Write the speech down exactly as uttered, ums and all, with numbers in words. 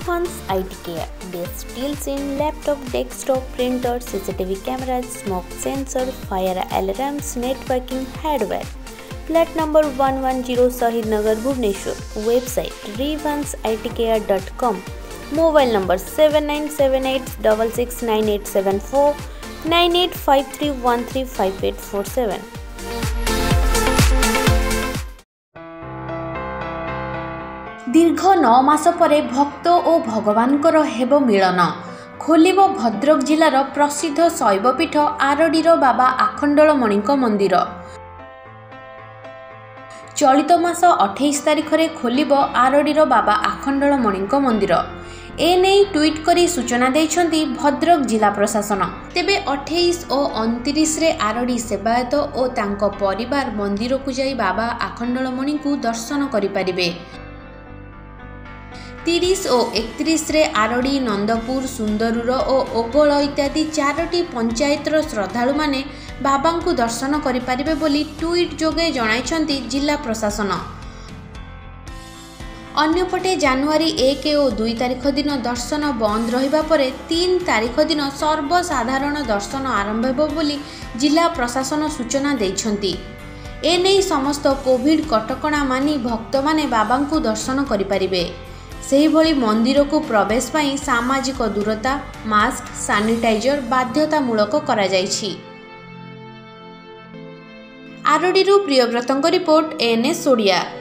Revans I T Care. Best deals in laptop, desktop, printer, C C T V cameras, smoke sensor, fire alarms, networking hardware. Flat number one one zero Shahid Nagar, Bhubaneswar. Website revans I T care dot com. Mobile number seven nine seven eight six six nine eight seven four, nine eight five three one three five eight four seven. दीर्घ नौ मास परे भक्त और भगवानकर हेब मिलन खोलिब भद्रक जिलार प्रसिद्ध शैवपीठ आरडीर बाबा आखंडलमणि मंदिर। चलित मास अठाईस तारिख रे खोलिब आरडीर बाबा आखंडलमणि मंदिर। एने ट्वीट करी सूचना देइछंती भद्रक जिला प्रशासन। तेबे अठाईस और उनतीस रे आरडी सेवायत और तांको परिवार मंदिर को जाई बाबा आखंडलमणि को दर्शन करि परिबे। तीस और एकतीस रे आरडी, नंदपुर, सुंदरपुर और ओगल इत्यादि चारोटी पंचायतर श्रद्धालु माने बाबा को दर्शन करि परिबे बोली ट्वीट जोगे जणाइछंती जिला प्रशासन। अन्यपटे जनवरी एक और दुई तारिख दिन दर्शन बंद रहिबा परे तीन तारिख दिन सर्वसाधारण दर्शन आरंभ हेबो बोली जिला प्रशासन सूचना दैछंती। एने समस्त कोविड कटकणा मानी भक्त माने बाबा को दर्शन करि परिबे। सेही भली मंदिर को प्रवेश पाई सामाजिक दूरता, मास्क, सैनिटाइजर बाध्यतामूलक करा जायछि। आरडीरू प्रियव्रतଙ୍କ रिपोर्ट एएनएस ओडिया।